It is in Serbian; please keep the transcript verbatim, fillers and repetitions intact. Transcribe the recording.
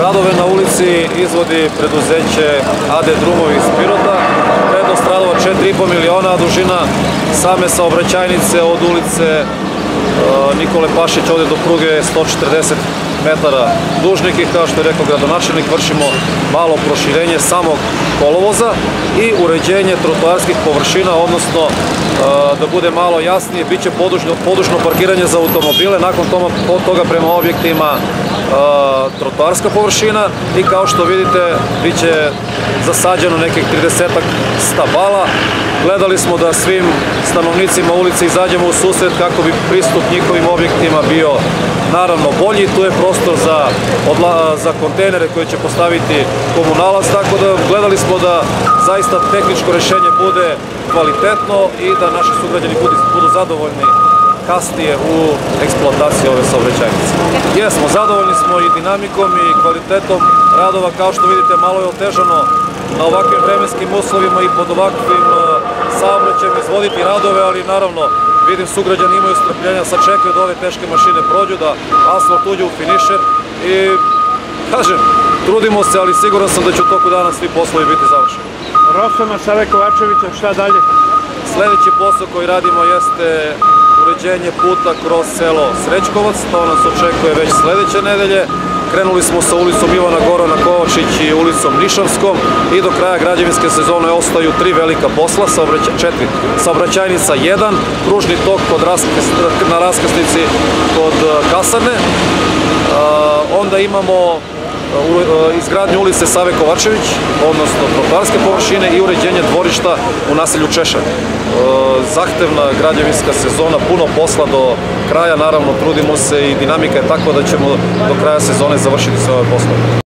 Radove na ulici izvodi preduzeće A D Drumovi iz Pirota. Vrednost radova četiri i po miliona, a dužina same saobraćajnice od ulice Nikole Pašić ovdje do pruge je sto četrdeset metara dužnik i kao što je rekao gradonačelnik, vršimo malo proširenje samog kolovoza i uređenje trotoarskih površina, odnosno da bude malo jasnije, bit će podužno parkiranje za automobile, nakon toga prema objektima trotoarska površina i kao što vidite bit će zasađeno nekih tridesetak stabala. Gledali smo da svim stanovnicima ulice izađemo u susret kako bi pristup njihovim objektima bio naravno bolji. Tu je prostor za, za kontejnere koje će postaviti komunalac, tako da gledali smo da zaista tehničko rešenje bude kvalitetno i da naši sugrađani budu, budu zadovoljni kasnije u eksploataciji ove saobraćajnice. Jesmo, zadovoljni smo i dinamikom i kvalitetom radova, kao što vidite malo je otežano na ovakvim vremenskim uslovima i pod ovakvim saobraćajem izvoditi radove, ali naravno vidim sugrađani imaju strpljenja, sad čekaju da ove teške mašine prođu, da asfalt uđe u finišer i kažem, trudimo se, ali siguran sam da će u toku dana svi poslovi biti završeni. Rosoma, Save Kovačevića, šta dalje? Sledeći posao koji radimo jeste uređenje puta kroz selo Srećkovac, to nas očekuje već sledeće nedelje. Krenuli smo sa ulicom Ivana Gorana Kovačić i ulicom Nišavskom i do kraja građevinske sezone ostaju tri velika posla, četiri. Saobraćajnica jedan, kružni tok na raskrsnici kod kasarne, onda imamo izgradnju ulice Save Kovačević, odnosno trotoarske površine i uređenje dvorišta u naselju Češalj. Zahtevna građevinska sezona, puno posla do kraja, naravno trudimo se i dinamika je takva da ćemo do kraja sezone završiti sve ove poslove.